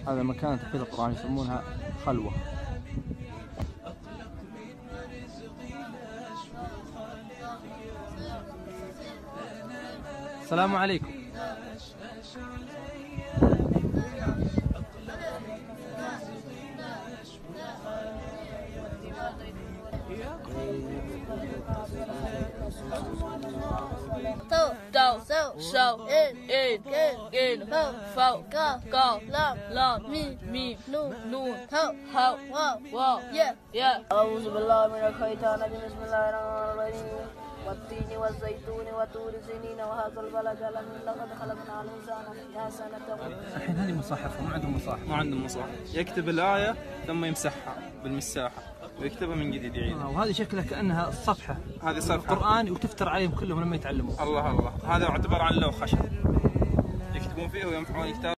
هذا مكان تحفيظ القرآن يسمونها خلوة. السلام عليكم. أعوذ بالله من الشيطان الرجيم. بسم الله الرحمن الرحيم. والتين والزيتون وطور سينين وهذا البلد الأمين لقد خلقنا الإنسان في أحسن تقويم. الحين هذه مصاحف، ما عندهم مصاحف. ما عندهم مصاحف، يكتب الآية ثم يمسحها بالمساحة ويكتبها من جديد يعيدها. وهذه شكلها كأنها الصفحة، هذه صفحة القرآن وتفتر عليهم كلهم لما يتعلموا. الله الله، هذا يعتبر عن لوح خشب يكتبون فيه ويمحون الكتاب.